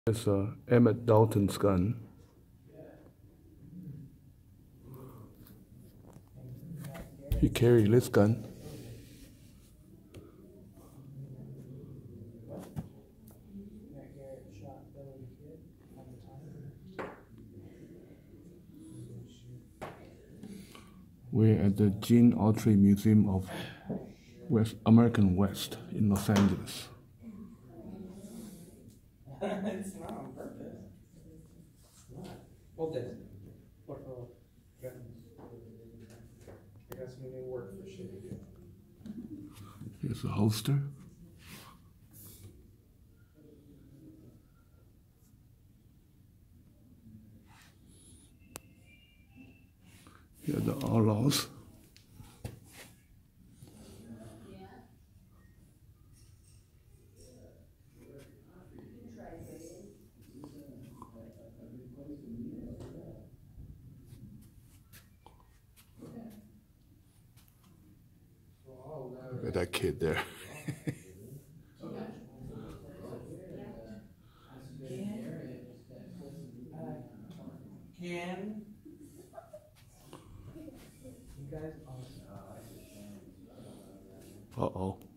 It's Emmett Dalton's gun. He carried this gun. We're at the Autry Museum of American West in Los Angeles. It's not on purpose. It's not. Well, did it? What for? I got some new work for shit to do. Here's a holster. Here are the outlaws. Look at that kid there. Can you guys also? Uh-oh.